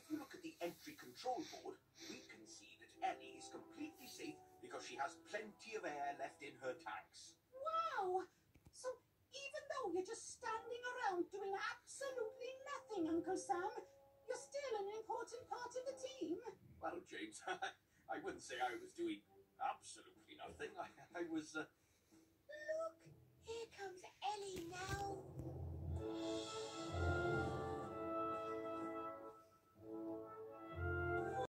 If you look at the entry control board, we can see that Ellie is completely safe because she has plenty of air left in her tanks. Wow! So even though you're just standing around doing absolutely nothing, Uncle Sam, you're still an important part of the team. Well, James, I wouldn't say I was doing absolutely nothing. I was, Look, here comes Ellie now.